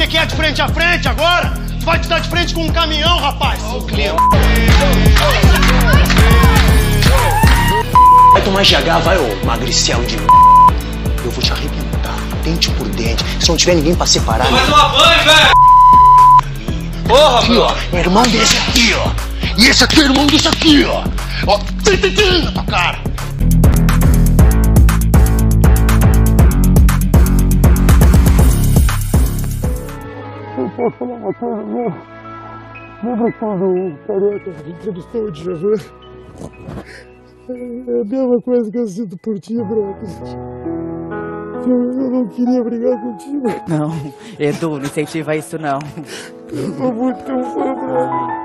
que é de frente a frente agora? Tu vai te dar de frente com um caminhão, rapaz! Ó o clima. Vai tomar GH, vai, ô magricelo de m***. Eu vou te arrebentar, dente por dente. Se não tiver ninguém pra separar... Vai tomar banho, velho! Porra, aqui, ó, é irmão desse aqui, ó. E esse aqui é irmão desse aqui, ó. Ó, na tua cara. Eu posso falar uma coisa, meu? Lembra quando o Careca entrevistou o Djavan? É a mesma coisa que eu sinto por ti, brother. Eu não queria brigar contigo. Não, Edu, não incentiva isso não. Eu sou muito teu fã, brother.